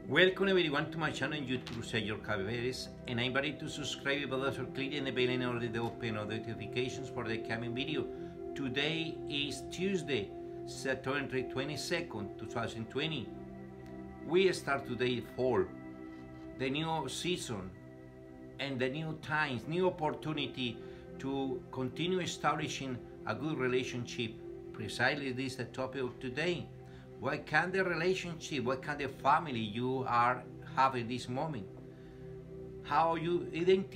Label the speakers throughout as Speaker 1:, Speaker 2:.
Speaker 1: Welcome everyone to my channel on YouTube, Sergio Caberes, and I invite you to subscribe but also click on the bell in order to open notifications for the coming video. Today is Tuesday, September 22nd, 2020. We start today fall, the new season and the new times, new opportunity to continue establishing a good relationship. Precisely this is the topic of today. What kind of relationship, what kind of family you are having this moment? How you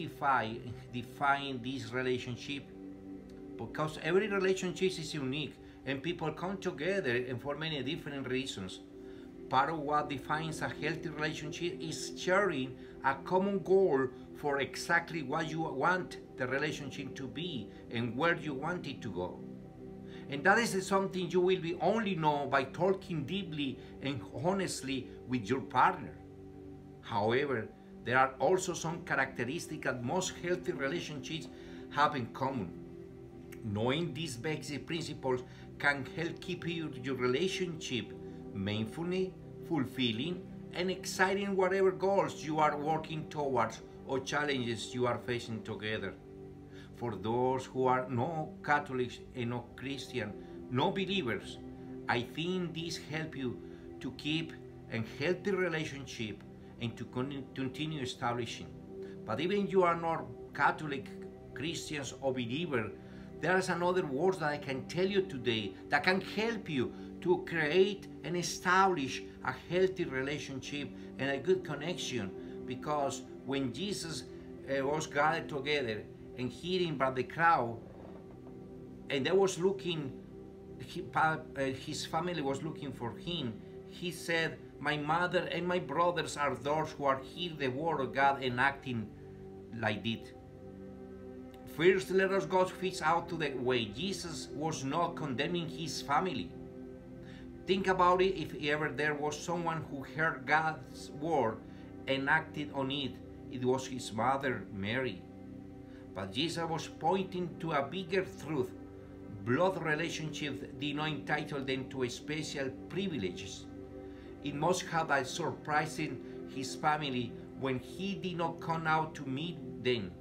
Speaker 1: define this relationship? Because every relationship is unique and people come together and for many different reasons. Part of what defines a healthy relationship is sharing a common goal for exactly what you want the relationship to be and where you want it to go. And that is something you will be only know by talking deeply and honestly with your partner. However, there are also some characteristics that most healthy relationships have in common. Knowing these basic principles can help keep your relationship meaningful, fulfilling, and exciting whatever goals you are working towards or challenges you are facing together. For those who are no Catholics and no Christian, no believers, I think this helps you to keep a healthy relationship and to continue establishing. But even you are not Catholic, Christians or believer, there is another word that I can tell you today that can help you to create and establish a healthy relationship and a good connection. Because when Jesus was gathered together and hearing by the crowd, and they was looking, his family was looking for him, he said, "My mother and my brothers are those who are hearing the word of God and acting like it." First, let us go out to the way. Jesus was not condemning his family. Think about it. If ever there was someone who heard God's word and acted on it, it was his mother, Mary. But Jesus was pointing to a bigger truth. Blood relationships did not entitle them to special privileges. It must have been surprising his family when he did not come out to meet them.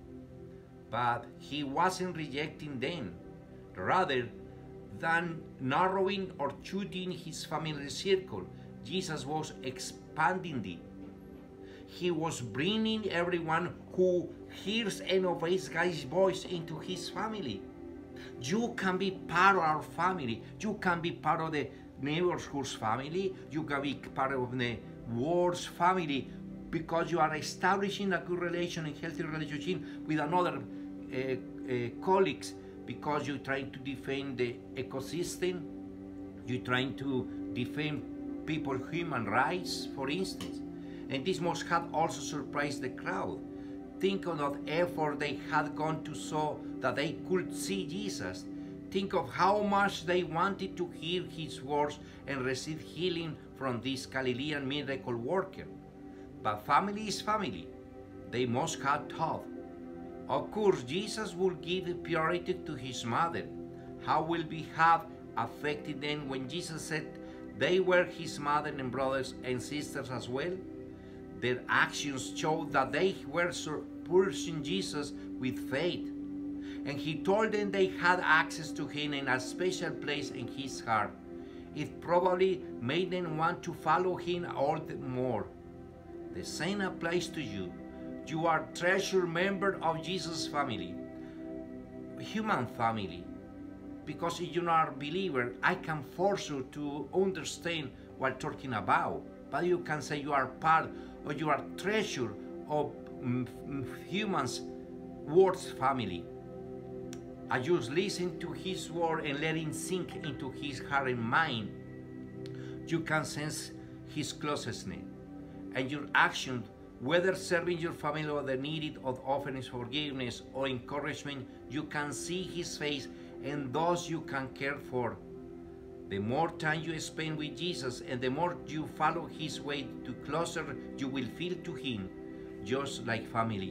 Speaker 1: But he wasn't rejecting them. Rather than narrowing or shooting his family circle, Jesus was expanding it. He was bringing everyone who hears and obeys God's voice into his family. You can be part of our family. You can be part of the neighborhood's family. You can be part of the world's family because you are establishing a good relation and healthy relationship with another colleagues, because you're trying to defend the ecosystem. You're trying to defend people's human rights, for instance. And this must have also surprised the crowd. Think of the effort they had gone to so that they could see Jesus. Think of how much they wanted to hear his words and receive healing from this Galilean miracle worker. But family is family. They must have thought. Of course, Jesus will give priority to his mother. How will we have affected them when Jesus said they were his mother and brothers and sisters as well? Their actions showed that they were pursuing Jesus with faith. And he told them they had access to him in a special place in his heart. It probably made them want to follow him all the more. The same applies to you. You are a treasured member of Jesus' family, human family. Because if you're not a believer, I can force you to understand what I'm talking about. But you can say you are part or you are treasure of humans' world's family. I just listen to his word and let it sink into his heart and mind. You can sense his closeness and your action, whether serving your family or the needed of offering forgiveness or encouragement, you can see his face and those you can care for. The more time you spend with Jesus and the more you follow his way, the closer you will feel to him, just like family.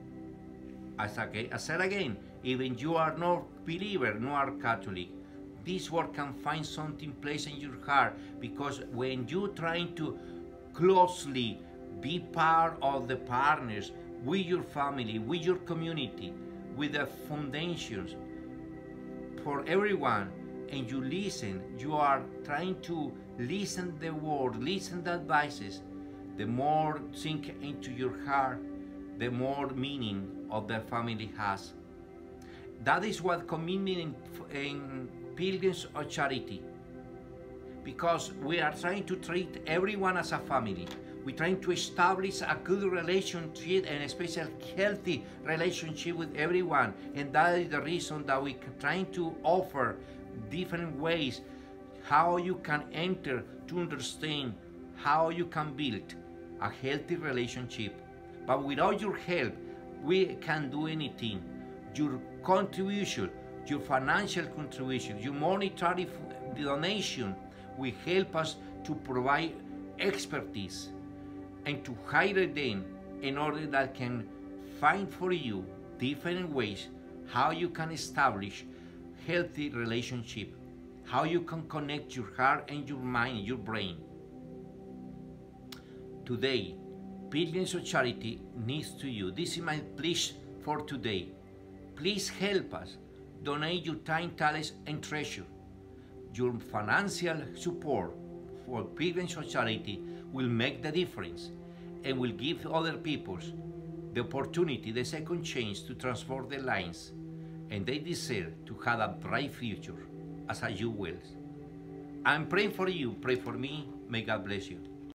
Speaker 1: As I said again, even you are no believer, nor Catholic, this word can find something place in your heart, because when you trying to closely, be part of the partners with your family, with your community, with the foundations for everyone, and you listen, you are trying to listen the word, listen the advices, the more sink into your heart, the more meaning of the family has. That is what commitment in Pilgrims of Charity, because we are trying to treat everyone as a family. We're trying to establish a good relationship, and especially healthy relationship with everyone. And that is the reason that we're trying to offer different ways how you can enter to understand how you can build a healthy relationship. But without your help, we can't do anything. Your contribution, your financial contribution, your monetary donation will help us to provide expertise and to hire them in order that can find for you different ways how you can establish healthy relationship, how you can connect your heart and your mind, your brain. Today, Pilgrims of Charity needs to you. This is my plea for today. Please help us. Donate your time, talents, and treasure. Your financial support for Pilgrims of Charity will make the difference and will give other people the opportunity, the second chance to transform their lives, and they deserve to have a bright future as you will. I'm praying for you. Pray for me. May God bless you.